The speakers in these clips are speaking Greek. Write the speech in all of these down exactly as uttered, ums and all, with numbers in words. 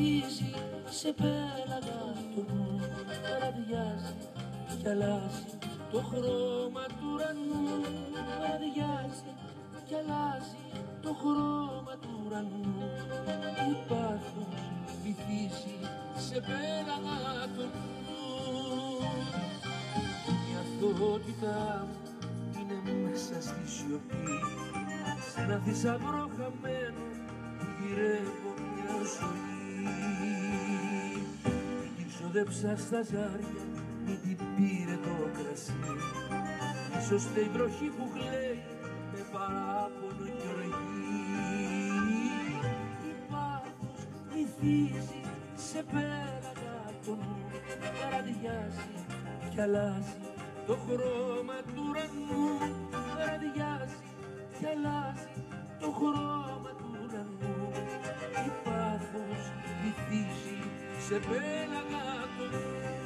βυθίζει σε πέλαγα το νου, βραδιάζει κι αλλάζει το χρώμα του ουρανού, βραδιάζει κι αλλάζει το χρώμα του ουρανού. Τι πάθος βυθίζει σε πέλαγα το νου. Η αθωότητά μου είναι μέσα στη σιωπή, σε ένα θησαυρό χαμένο που γυρεύω μια ζωή. Την ξοδέψα στα ζάρια, μην την πήρε το κρασί, ίσως φταίει η βροχή που κλαίει με παράπονο και οργή. Τι πάθος βυθίζει σε πέλαγα το νου, βραδιάζει κι αλλάζει το χρώμα του ουρανού, βραδιάζει κι αλλάζει το χρώμα του ουρανού. Τι πάθος βυθίζει σε πέλαγα το νου.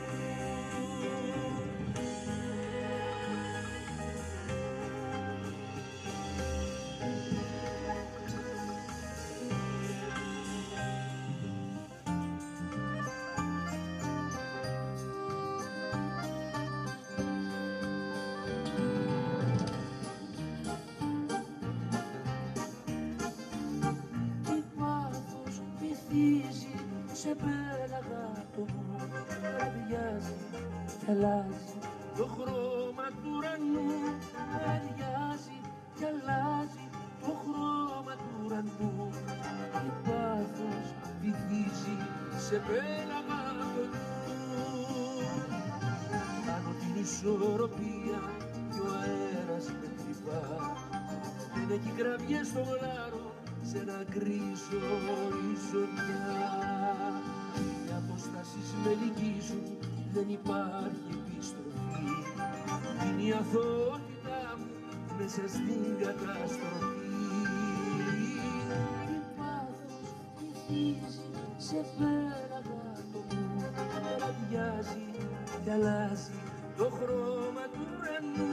Σε πέλαγα το νου, βραδιάζει κι αλλάζει το χρώμα του ουρανού, βραδιάζει κι αλλάζει το χρώμα του ουρανού. Τι πάθος βυθίζει σε πέλαγα το νου. Κάνω την ισορροπία κι ο αέρας με τρυπά, δεν έχει κραυγές στο γλάρο σε ένα γκρίζο οριζοντιά. Οι αποστάσεις με λυγίζουν, δεν υπάρχει επιστροφή, είναι η αθωότητά μου μέσα στην καταστροφή. Τι πάθος βυθίζει σε πέλαγα το νου, βραδιάζει κι αλλάζει το χρώμα του ουρανού,